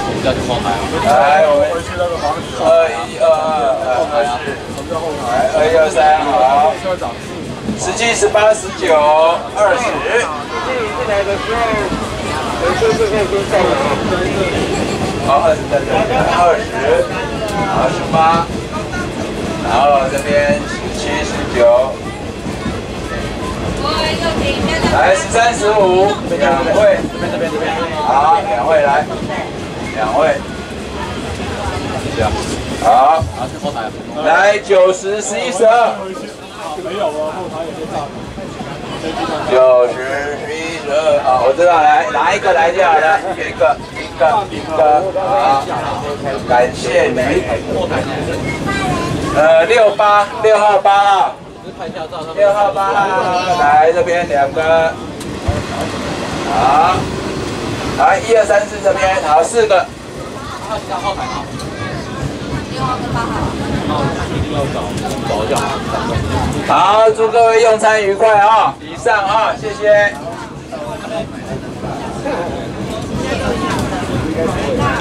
要去后台啊。 来，我们回去那个房子。21222，后台啊。什么叫后台？213，好。17、18、19、20。进来的时候，就是可以先上来。好，20在这里，20，然后18，然后这边17、19。来13、15，两位，这边，好，两位来，两位，好， 去后台。 来90、11、12， 没有了，后台也被炸。 90、11、12，好，我知道，来拿一个来就好了，一个，好，感谢你。6号8号。 6号8号，来这边2个，好，来1、2、3、4这边，好4个。 后台吗？6号跟8号。一定要找一下。 好，祝各位用餐愉快啊！以上啊，谢谢。